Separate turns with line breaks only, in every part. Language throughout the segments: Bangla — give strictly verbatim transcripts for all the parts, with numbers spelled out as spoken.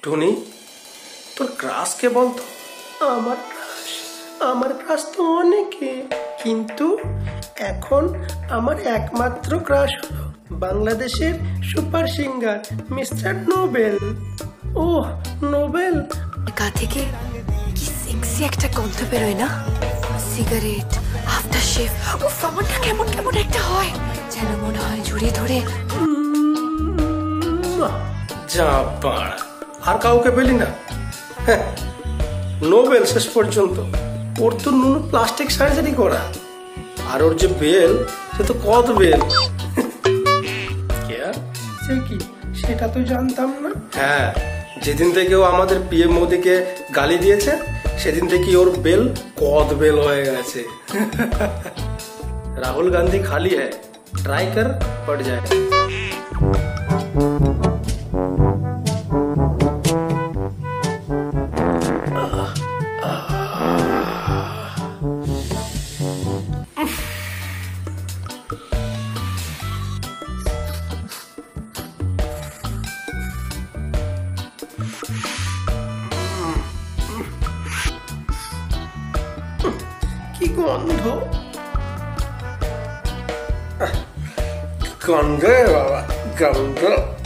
টুনি, তোর ক্রাশ কে বলতো? আমার ক্রাশ আমার ক্রাশ তো অনেকে, কিন্তু এখন আমার একমাত্র ক্রাশ হলো বাংলাদেশের সুপার সিঙ্গার মিস্টার নোবেল। ওহ নোবেল,
গা থেকে কি সেক্সি একটা গন্ধ বেরোয় না, সিগারেট, আফটার শেভ। ও ফর্মটা কেমন কেমন একটা হয়, যেন মনে হয় জড়িয়ে ধরে।
যা পাড়া, আর কাউকে পেলি না? হ্যাঁ, নোবেল শেষ পর্যন্ত। ওর তো নুন প্লাস্টিক সার্জারি করা, আর ওর যে বেল, সে তো কত বেল। সে কি, সেটা তো জানতাম না। হ্যাঁ, যেদিন থেকে ও আমাদের পিএম মোদিকে গালি দিয়েছে, সেদিন থেকে ওর বেল কত বেল হয়ে গেছে। রাহুল গান্ধী খালি হ্যায়, ট্রাই কর পড় যায়। কি গন্ধ, গন্ধ বাবা, গন্ধ।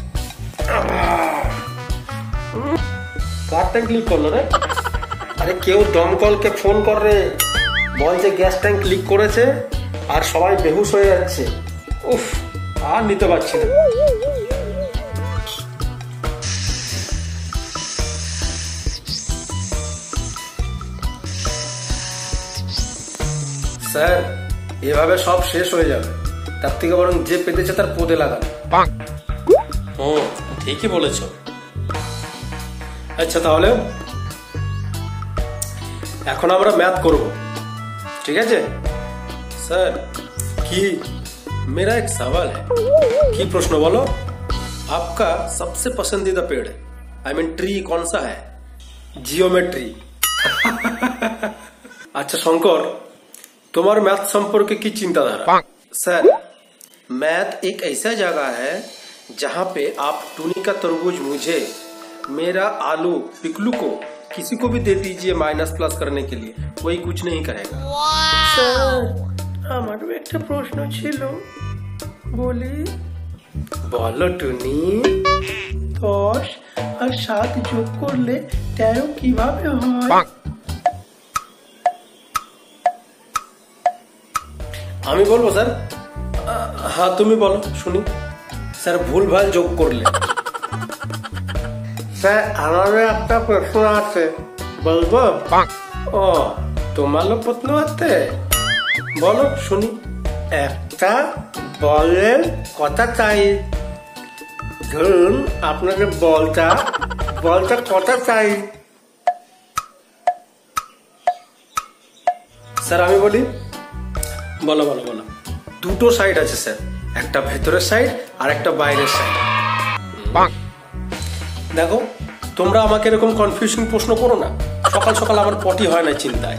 কার ট্যাঙ্ক লিক করলো রে? আরে কেউ দমকলকে ফোন কর রে, বল যে গ্যাস ট্যাঙ্ক লিক করেছে আর সবাই বেহুশ হয়ে যাচ্ছে। উফ, আর নিতে পারছি না। স্যার, এভাবে সব শেষ হয়ে যাবে, তার থেকে বরং যে পেতেছে তার পোদে লাগান। হুম, ঠিকই বলেছ। আচ্ছা, তাহলে এখন আমরা ম্যাথ করব, ঠিক আছে? স্যার কি, मेरा एक सवाल है। কি প্রশ্ন বলো? आपका सबसे पसंदीदा पेड़ है, आई मीन ट्री कौन सा है? जियोमेट्री। अच्छा शंकर, तुम्हार मैथ संपर्के की चिंताधारा? सर, मैथ एक ऐसा जगह है जहाँ पे आप टूनी का तरबूज मुझे, मेरा आलू पिकलू को, किसी को भी दे दीजिए माइनस प्लस करने के लिए, कोई कुछ नहीं करेगा। सर, हमारा एक प्रश्न छिलो, बोली। बोलो टूनी। दस और सात जोग करले तेरो किभाबे হয়? আমি বলবো স্যার? হ্যাঁ তুমি বলো শুনি। স্যার ভুলভাল যোগ করলে। স্যার আমাদের একটা প্রশ্ন আছে, বলবো? ও, তোমারও প্রশ্ন আছে, বলো শুনি। একটা বলের কথা চাই, ধরুন আপনাদের বলটা বলটা কথা চাই। স্যার আমি বলি, বলো বলো বলো। দুটো সাইড আছে স্যার, একটা ভেতরের সাইড আর একটা বাইরের সাইড। দেখো, তোমরা আমাকে এরকম কনফিউশন প্রশ্ন করো না, সকাল সকাল আমার পটি হয় না চিন্তায়।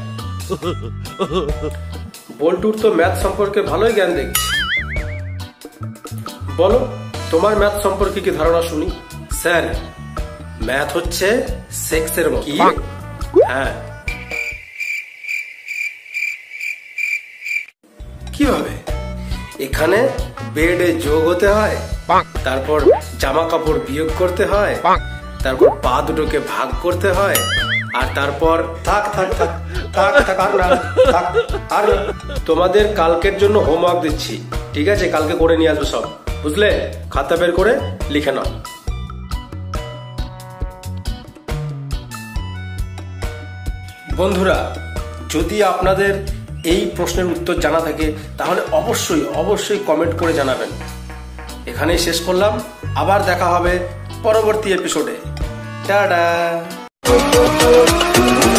বল্টুর তো ম্যাথ সম্পর্কে ভালোই জ্ঞান দেখছি, বলো তোমার ম্যাথ সম্পর্কে কি ধারণা শুনি। স্যার, ম্যাথ হচ্ছে সেক্সের মতো। হ্যাঁ, কিভাবে? এখানে বেডে যোগ হতে হয়, তারপর জামা কাপড় বিয়োগ করতে হয়, তারপর পা দুটোকে ভাগ করতে হয়, আর তারপর থাক থাক থাক থাক থাক আর না থাক আর না। তোমাদের কালকের জন্য হোমওয়ার্ক দিচ্ছি, ঠিক আছে? কালকে করে নিয়ে আসবে সব, বুঝলে? খাতা বের করে লিখে নাও। বন্ধুরা, যদি আপনাদের এই প্রশ্নের উত্তর জানা থাকে তাহলে অবশ্যই অবশ্যই কমেন্ট করে জানাবেন। এখানেই শেষ করলাম, আবার দেখা হবে পরবর্তী এপিসোডে। টাটা।